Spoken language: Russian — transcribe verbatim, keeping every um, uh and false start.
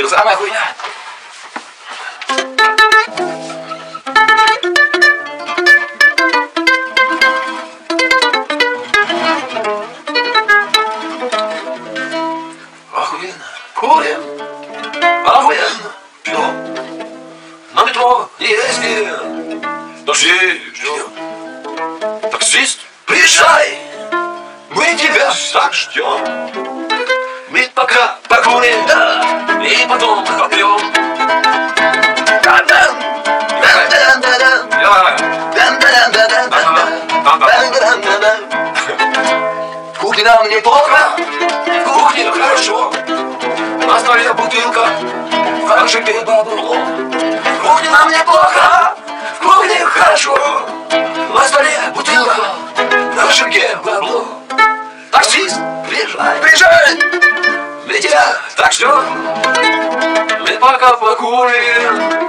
Что самая хуйня? Охуенно. Курим. Охуенно. Пьем. На метро ездим. Такси ждем. Таксист, приезжай. Мы тебя так ждем. Мы пока покурим, да, и потом попьем. В кухне нам неплохо, в кухне хорошо. На столе бутылка, в ковшике бабло. В кухне нам неплохо, в кухне хорошо. На столе бутылка, в ковшике бабло. Таксист, приезжай, приезжай. Мы тебя так ждем. Мы пока покурим.